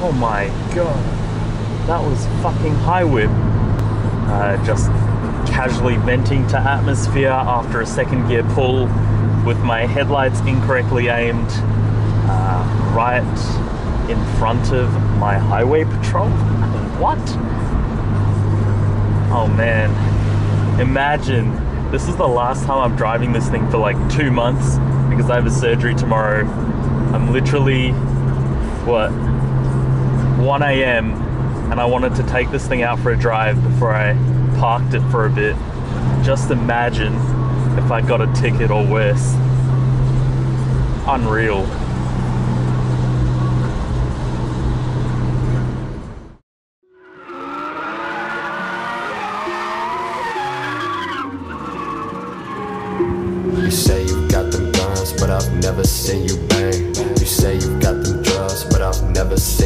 Oh my god, that was fucking high whip. Just casually venting to atmosphere after a second gear pull with my headlights incorrectly aimed right in front of my highway patrol. What? Oh man, imagine this is the last time I'm driving this thing for like 2 months because I have a surgery tomorrow. I'm literally, what, 1 a.m. and I wanted to take this thing out for a drive before I parked it for a bit. Just imagine if I got a ticket or worse. Unreal. You say you've got them guns, but I've never seen you bang. You say you've got them drugs, but I've never seen